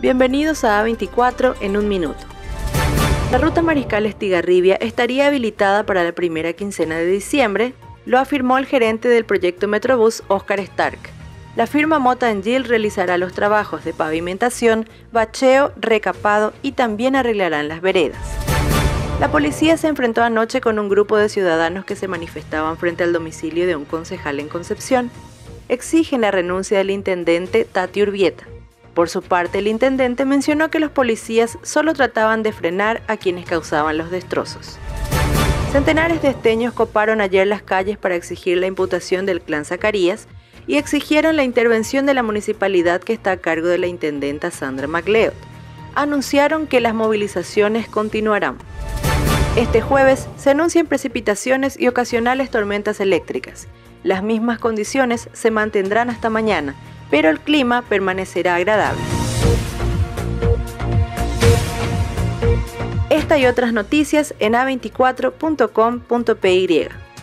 Bienvenidos a A24 en un minuto. La ruta Mariscal Estigarribia estaría habilitada para la primera quincena de diciembre, lo afirmó el gerente del proyecto Metrobús, Oscar Stark. La firma Mota&Gil realizará los trabajos de pavimentación, bacheo, recapado y también arreglarán las veredas. La policía se enfrentó anoche con un grupo de ciudadanos que se manifestaban frente al domicilio de un concejal en Concepción. Exigen la renuncia del intendente Tati Urbieta. Por su parte, el intendente mencionó que los policías solo trataban de frenar a quienes causaban los destrozos. Centenares de esteños coparon ayer las calles para exigir la imputación del clan Zacarías y exigieron la intervención de la municipalidad que está a cargo de la intendenta Sandra MacLeod. Anunciaron que las movilizaciones continuarán. Este jueves se anuncian precipitaciones y ocasionales tormentas eléctricas. Las mismas condiciones se mantendrán hasta mañana, pero el clima permanecerá agradable. Esta y otras noticias en a24.com.py.